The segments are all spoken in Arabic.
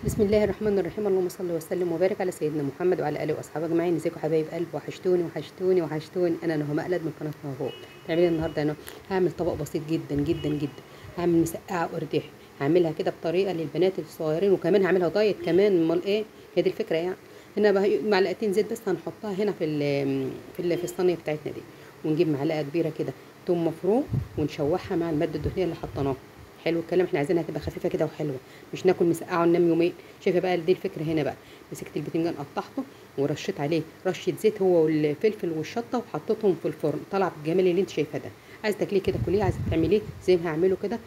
بسم الله الرحمن الرحيم. اللهم صل وسلم وبارك على سيدنا محمد وعلى اله واصحابه اجمعين. ازيكم حبايب قلب؟ وحشتوني وحشتوني وحشتوني. انا نهى مقلد من قناه نهى. تعملي النهارده انا هعمل طبق بسيط جدا جدا جدا. هعمل مسقعه قرداحي، هعملها كده بطريقه للبنات الصغيرين، وكمان هعملها دايت كمان. امال ايه؟ هي دي الفكره يعني. هنا معلقتين زيت بس هنحطها هنا في الصينيه بتاعتنا دي، ونجيب معلقه كبيره كده توم مفروم ونشوحها مع الماده الدهنيه اللي حطيناها. حلو الكلام، احنا عايزينها تبقى خفيفه كده وحلوه، مش ناكل مسقعه وننام يومين. شايفه بقى دي الفكره هنا بقى. مسكت البتنجان قطعته ورشيت عليه رشه زيت هو والفلفل والشطه وحطيتهم في الفرن، طلع بالجمال اللي انت شايفاه ده. عايز تاكليه كده كليه، عايز تعمليه زي ما هعمله كده.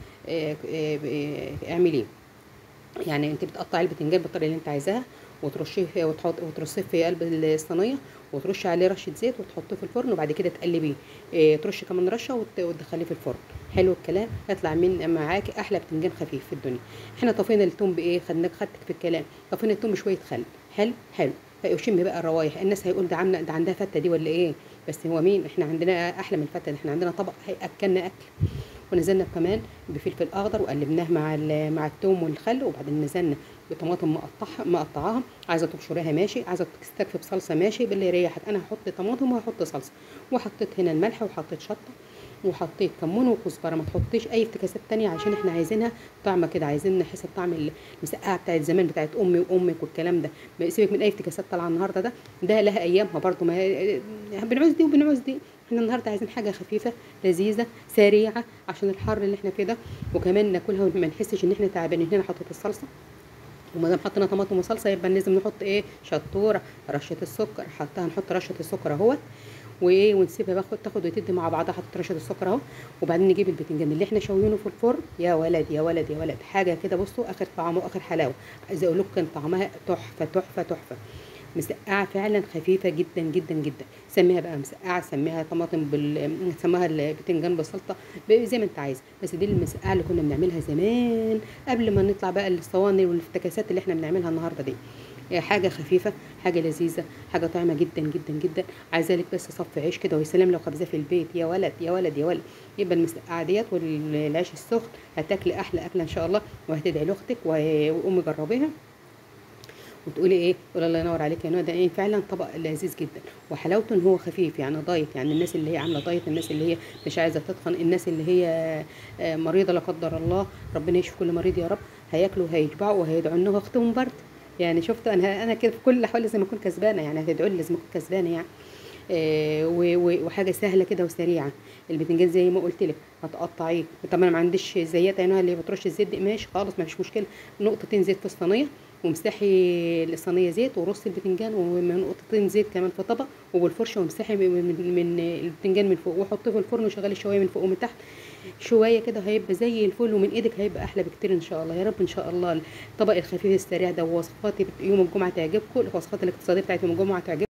اعمليه. يعني انت بتقطعي البتنجان بالطريقه اللي انت عايزاها، وترشيه وترصيه في قلب الصينيه، وترشي عليه رشه زيت وتحطيه في الفرن، وبعد كده تقلبيه. ترشي كمان رشه وتدخليه في الفرن. حلو الكلام، هيطلع من معاكي احلى بتنجان خفيف في الدنيا. احنا طفينا التوم بايه؟ خدتك في الكلام. طفينا التوم بشويه خل. حلو حلو. وشم بقى الروايح. الناس هيقول ده عندها فته دي ولا ايه؟ بس هو مين؟ احنا عندنا احلى من الفته، احنا عندنا طبق هياكلنا اكل. ونزلنا كمان بفلفل اخضر وقلبناه مع الثوم والخل، وبعدين نزلنا بطماطم مقطعاها. عايزه تبشريها ماشي، عايزه تستكفي بصلصه ماشي، باللي يريحك. انا هحط طماطم وهحط صلصه، وحطيت هنا الملح وحطيت شطه وحطيت كمون وكزبره. ما تحطيش اي افتكاسات تانية عشان احنا عايزينها طعمه كده، عايزين نحس بطعم المسقعه بتاعت زمان بتاعت امي وامك والكلام ده. ما سيبك من اي افتكاسات طالعه النهارده، ده لها ايامها برضو. ما بنعوز دي وبنعوز دي. احنا النهارده عايزين حاجه خفيفه لذيذه سريعه عشان الحر اللي احنا فيه ده، وكمان ناكلها وما نحسش ان احنا تعبانين. هنا حطيت الصلصه، وما دام حطينا طماطم وصلصه يبقى لازم نحط ايه؟ شطوره، رشه السكر. هنحط رشه السكر اهوت، وايه، ونسيبها تاخد وتدي مع بعضها. حطيت رشه السكر اهو، وبعدين نجيب البتنجان اللي احنا شوينه في الفرن. يا ولد يا ولد يا ولد، حاجه كده بصوا، اخر طعم واخر حلاوه. عايزه اقول لكم كان طعمها تحفه تحفه تحفه. مسقعه فعلا خفيفه جدا جدا جدا. سميها بقى مسقعه، سميها طماطم سميها البتنجان بسلطه، زي ما انت عايز. بس دي المسقعه اللي كنا بنعملها زمان قبل ما نطلع بقى الصواني والافتكاسات اللي احنا بنعملها النهارده دي. حاجه خفيفه، حاجه لذيذه، حاجه طعمه جدا جدا جدا. عايزه لك بس صف عيش كده، ويا سلام لو خبزاه في البيت. يا ولد يا ولد يا ولد. يبقى المسقعه ديت والعيش السخن هتاكلي احلى اكله ان شاء الله، وهتدعي لاختك وقومي جربيها وتقولي ايه؟ تقول الله ينور عليك يا نوع. ده ايه فعلا طبق لذيذ جدا، وحلاوته ان هو خفيف يعني دايت. يعني الناس اللي هي عامله دايت، الناس اللي هي مش عايزه تتخن، الناس اللي هي مريضه لا قدر الله، ربنا يشفي كل مريض يا رب، هياكلوا وهيشبعوا وهيدعوا انه اختهم برد. يعني شفت انا كده في كل الاحوال لازم اكون كسبانه، يعني هتدعوا لي لازم اكون كسبانه يعني. وحاجه سهله كده وسريعه. البتنجان زي ما قلت لك هتقطعيه. طبعا ما عنديش زيت عينها اللي بترش الزيت دي، ماشي خالص ما فيش مشكله. نقطتين زيت في الصينيه، وامسحي الصينيه زيت، ورصي البتنجان ونقطتين زيت كمان في طبق، وبالفرشه وامسحي من البتنجان من فوق، وحطيه في الفرن وشغلي شويه من فوق ومن تحت شويه كده، هيبقى زي الفل، ومن ايدك هيبقى احلى بكتير ان شاء الله يا رب. ان شاء الله الطبق الخفيف السريع ده، ووصفات يوم الجمعه تعجبكم، الوصفات الاقتصاديه بتاعت يوم الجمعه تعجبكم.